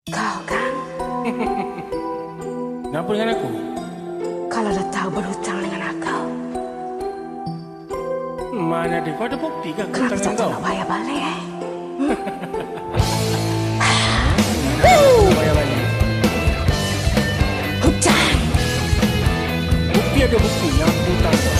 Kau kan? Kenapa dengan aku? Kalau dah tahu berhutang dengan aku, Mana ada? Kau ada bukti kan? kenapa Hutang tak kau? nak bayar balik Kau bayar balik. Hutang! Bukti ada bukti yang aku hutang kau.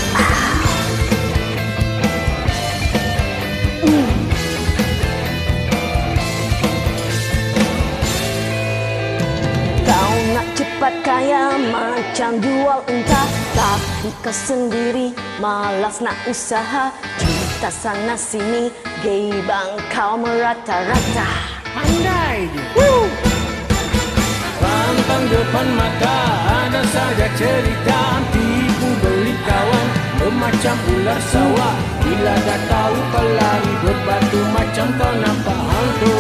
Kau nak cepat kaya macam jual unta, tapi kau sendiri malas nak usaha. Kita sana sini, gebang kau merata-rata. Pandai je. Pantang depan mata, ada saja cerita. Tipu beli kawan, bermacam ular sawah. Bila dah tahu kau lari berbatu macam kau nampak hantu.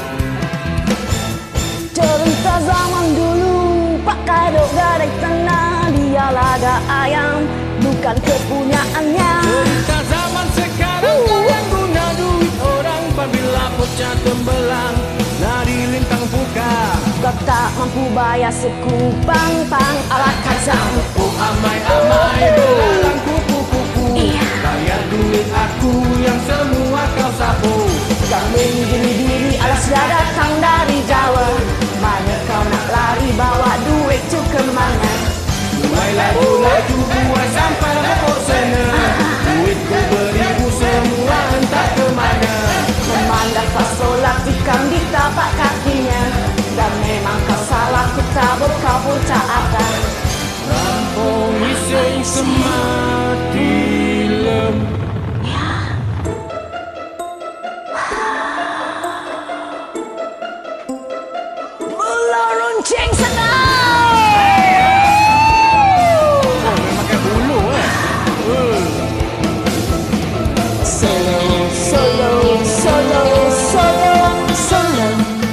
Cerita zaman dulu, Pak Kadok gadai tanah, dia laga ayam, bukan kepunyaannya. Cerita zaman sekarang kau yang guna duit orang. Apabila pecah tembelang, nari lintang buka. Kau tak mampu bayar sekupang pang alat kazam. Oh amai-amai belalang kupu-kupu. Bayar duit aku yang semua kau sapu. Kambing diri-diri alas dah datang dari Jawa. Mana kau nak lari bawa duit tu ke mana? Buai laju-laju buai sampai repot sana. Duitku beribu semua entah ke mana. Memang dapat solat ikan di tapak kakinya. Dan memang kau salah, ku tabur kau pun tak apa. Rampung iseng semati lem. Mula runcing sedang. Memang kayak bulu Solo, solo, solo, solo, solo.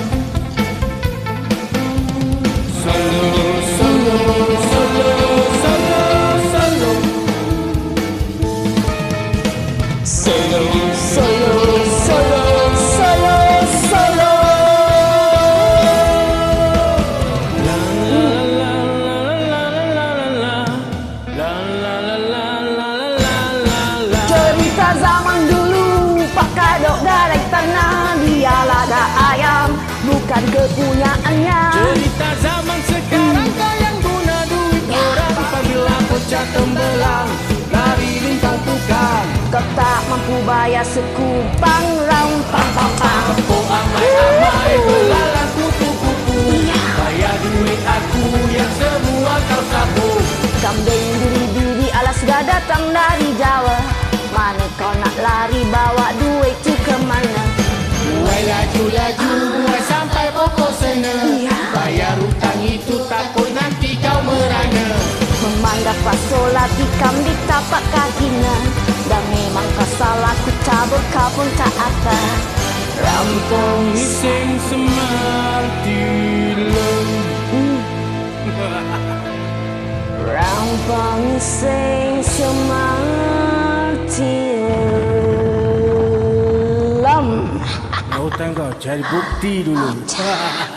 Solo, solo, solo, solo, solo. Solo, solo, solo, solo, solo. La la la la la la la la la la la la la la la. Cerita zaman dulu, Pak Kadok gadai tanah, dia laga ayam, bukan kepunyaannya. Cerita zaman sekarang kau yang guna duit orang. Apabila pecah tembelang, lari lintang tukang. Kau tak mampu bayar sekupang rampang pang pang. Oh amai-amai belalang kupu-kupu. Bayar duit aku yang semua kau sapu. Kambing diri-diri alas dah datang dari Jawa. Mana kau nak lari bawa duit tu ke mana? Buai laju-laju buai sampai pokok sana. Bayar hutang itu takut nanti kau merana. Memang dapat solat ikan di tapak kakinya. Dan memang kau salah, ku tabur kau pun tak apa. Rampung iseng semati lem. Rampang sing semati lem. Hutang kau cari bukti dulu.